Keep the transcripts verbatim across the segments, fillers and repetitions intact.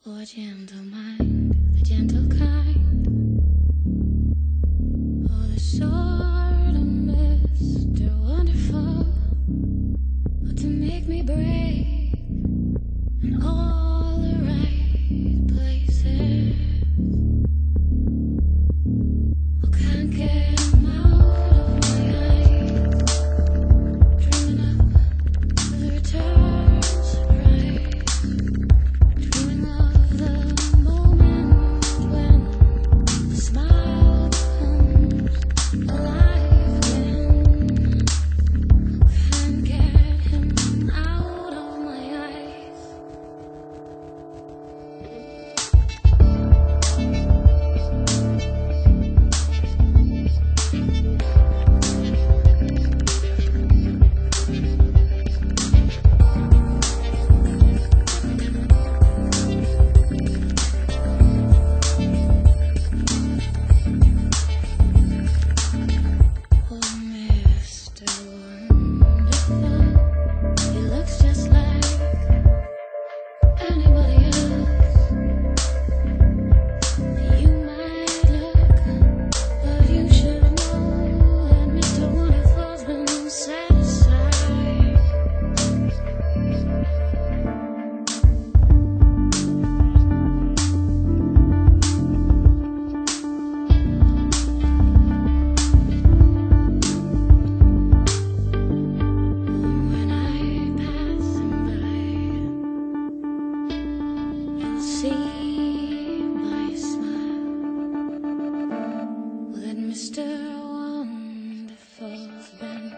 Oh, a gentle mind, the gentle kind. Oh, the sort of Mister Wonderful. Oh, to make me brave in all the right places. Oh, can't get him out of my eyes. Dreaming up of the return surprise. Dreaming of the moment when the smile becomes alive again. Can't get him out of my eyes. Oh, Mister Wonderful, he looks just like anybody else. You might look, but you should know that Mister Wonderful's been set aside. When I pass him by, you'll see by his smile that Mister Wonderful's been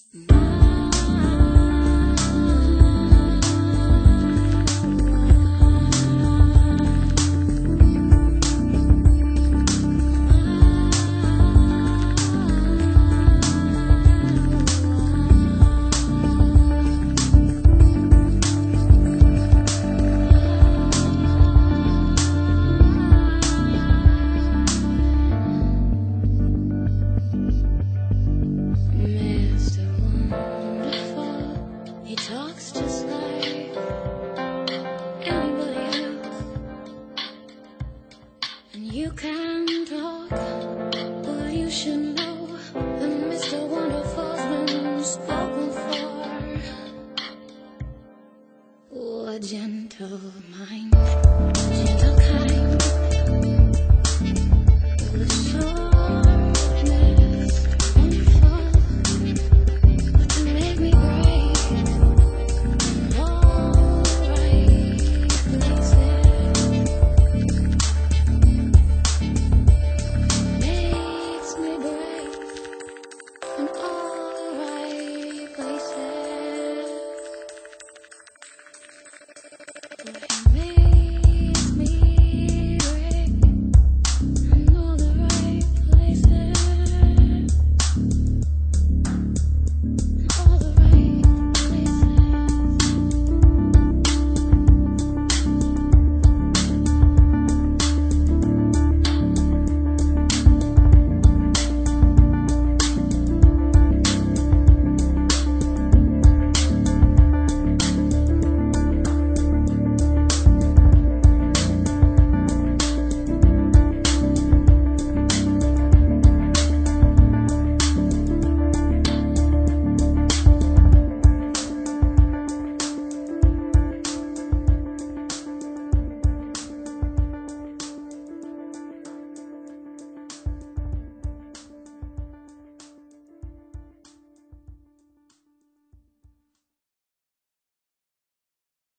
Mister Wonderful, he talks just like anybody else. And you can talk, but you should know that Mister Wonderful's been spoken for. Oh, a gentle mind, a gentle kind. Oh, the shortness, wonderful. But to make me brave in all the right places. Makes me brave in all the right places. Oh, he